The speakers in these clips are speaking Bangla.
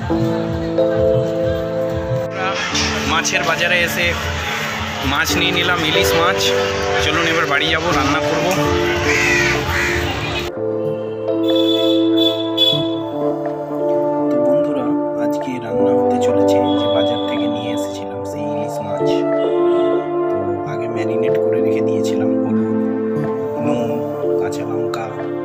মাছের বাজারে এসে মাছ নিয়ে নিলাম, ইলিশ মাছ। চলুন এবার বাড়ি যাব, রান্না করব। তো বন্ধুরা, আজকে রান্না হতে চলেছে যে বাজার থেকে নিয়ে এসেছিলাম সেই ইলিশ মাছ। তো আগে ম্যারিনেট করে রেখে দিয়েছিলাম হলুদ, নুন, কাঁচা লঙ্কা।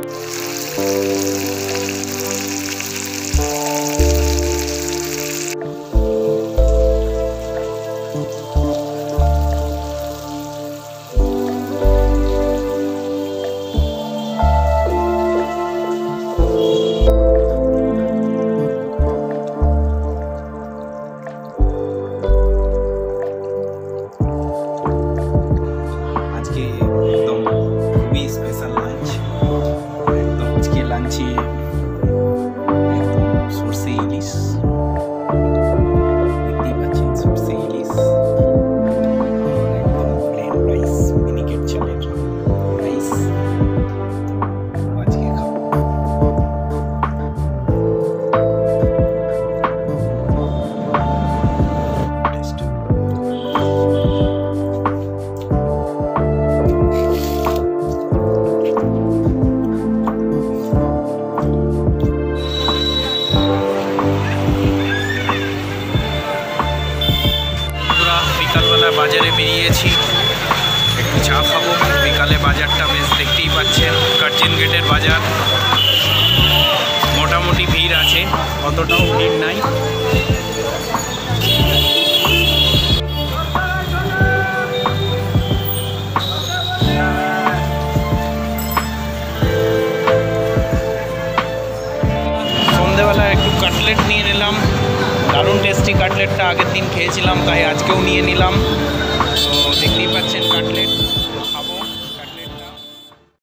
বাজারে বেরিয়েছি, একটু চা খাবো। বিকালে বাজারটা বেশ দেখতেই পাচ্ছেন, কার্জন গেটের বাজার। মোটামুটি ভিড় আছে, অতটাও ভিড় নাই। সন্ধেবেলা একটু কাটলেট নিয়ে নিলাম, দারুণ টেস্টি কাটলেটটা। আগের দিন খেয়েছিলাম, তাই আজকেও নিয়ে নিলাম। তো দেখতেই পাচ্ছেন